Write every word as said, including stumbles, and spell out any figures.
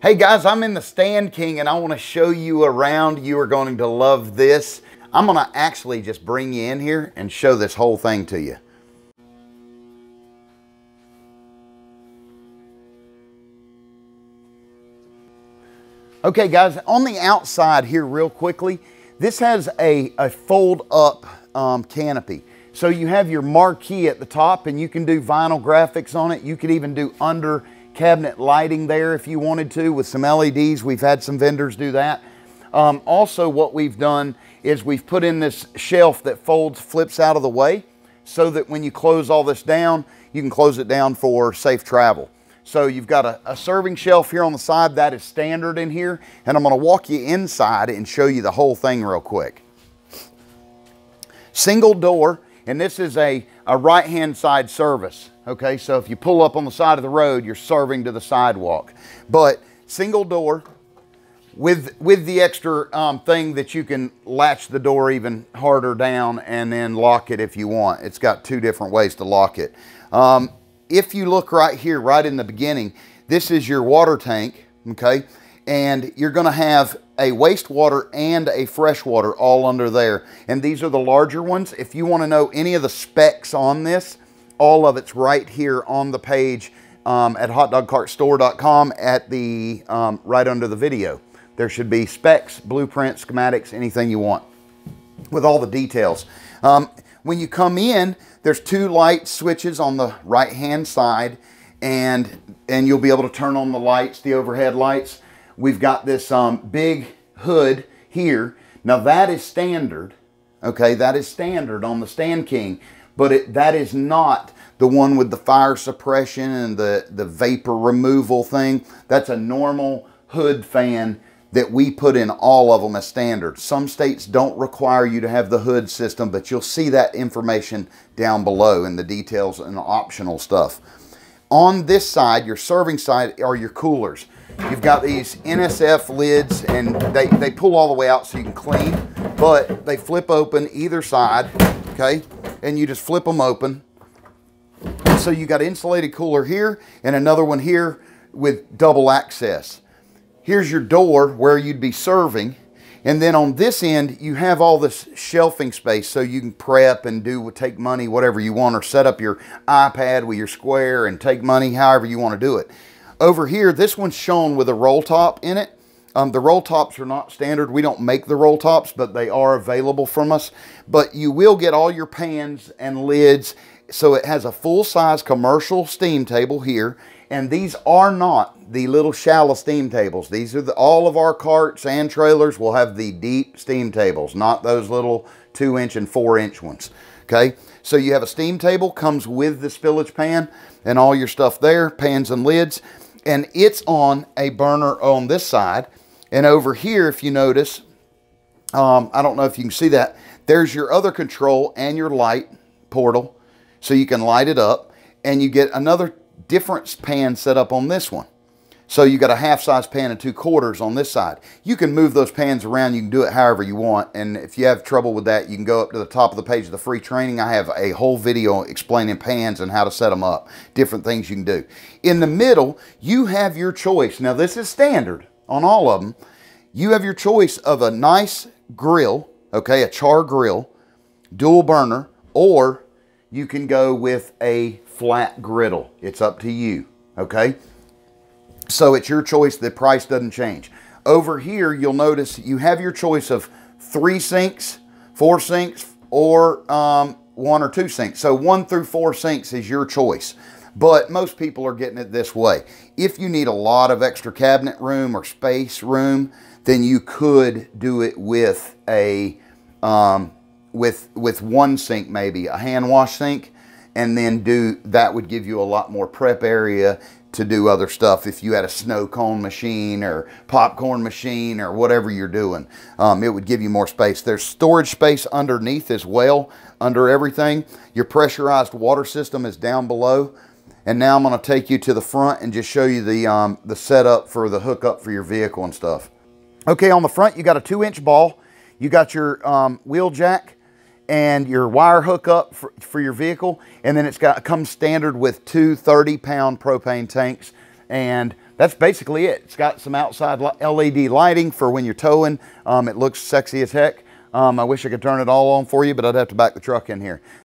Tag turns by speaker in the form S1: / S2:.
S1: Hey guys, I'm in the Stand King and I want to show you around. You are going to love this. I'm going to actually just bring you in here and show this whole thing to you. Okay guys, on the outside here real quickly, this has a, a fold up um, canopy. So you have your marquee at the top and you can do vinyl graphics on it. You could even do under cabinet lighting there if you wanted to with some L E Ds. We've had some vendors do that. Um, also what we've done is we've put in this shelf that folds, flips out of the way so that when you close all this down, you can close it down for safe travel. So you've got a, a serving shelf here on the side that is standard in here, and I'm going to walk you inside and show you the whole thing real quick. Single door, and this is a, a right-hand side service. Okay, so if you pull up on the side of the road, you're serving to the sidewalk. But single door with, with the extra um, thing that you can latch the door even harder down and then lock it if you want. It's got two different ways to lock it. Um, if you look right here, right in the beginning, this is your water tank, okay? And you're gonna have a wastewater and a freshwater all under there. And these are the larger ones. If you wanna know any of the specs on this, all of it's right here on the page um, at hot dog cart store dot com at the, um, right under the video. There should be specs, blueprints, schematics, anything you want with all the details. Um, when you come in, there's two light switches on the right hand side and, and you'll be able to turn on the lights, the overhead lights. We've got this um, big hood here. Now that is standard, okay? That is standard on the Stand King. But it, that is not the one with the fire suppression and the, the vapor removal thing. That's a normal hood fan that we put in all of them as standard. Some states don't require you to have the hood system, but you'll see that information down below in the details and optional stuff. On this side, your serving side, are your coolers. You've got these N S F lids and they, they pull all the way out so you can clean, but they flip open either side, okay? And you just flip them open. So you got an insulated cooler here and another one here with double access. Here's your door where you'd be serving. And then on this end, you have all this shelving space so you can prep and do, take money, whatever you want, or set up your iPad with your square and take money, however you want to do it. Over here, this one's shown with a roll top in it. Um, the roll tops are not standard. We don't make the roll tops, but they are available from us. But you will get all your pans and lids. So it has a full-size commercial steam table here. And these are not the little shallow steam tables. These are the, all of our carts and trailers will have the deep steam tables, not those little two inch and four inch ones. Okay, so you have a steam table, comes with the spillage pan and all your stuff there, pans and lids. And it's on a burner on this side. And over here, if you notice, um, I don't know if you can see that, there's your other control and your light portal. So you can light it up and you get another different pan set up on this one. So you got a half size pan and two quarters on this side. You can move those pans around. You can do it however you want. And if you have trouble with that, you can go up to the top of the page of the free training. I have a whole video explaining pans and how to set them up, different things you can do. In the middle, you have your choice. Now this is standard on all of them. You have your choice of a nice grill, okay, a char grill, dual burner, or you can go with a flat griddle. It's up to you, okay? So it's your choice. The price doesn't change. Over here, you'll notice you have your choice of three sinks, four sinks, or um, one or two sinks. So one through four sinks is your choice. But most people are getting it this way. If you need a lot of extra cabinet room or space room, then you could do it with a um, with with one sink, maybe a hand wash sink, and then do that would give you a lot more prep area to do other stuff. If you had a snow cone machine or popcorn machine or whatever you're doing, um, it would give you more space. There's storage space underneath as well, under everything. Your pressurized water system is down below. And now I'm going to take you to the front and just show you the, um, the setup for the hookup for your vehicle and stuff. Okay, on the front, you got a two inch ball. You got your um, wheel jack and your wire hookup for, for your vehicle. And then it's got comes standard with two thirty pound propane tanks and that's basically it. It's got some outside L E D lighting for when you're towing. Um, it looks sexy as heck. Um, I wish I could turn it all on for you, but I'd have to back the truck in here.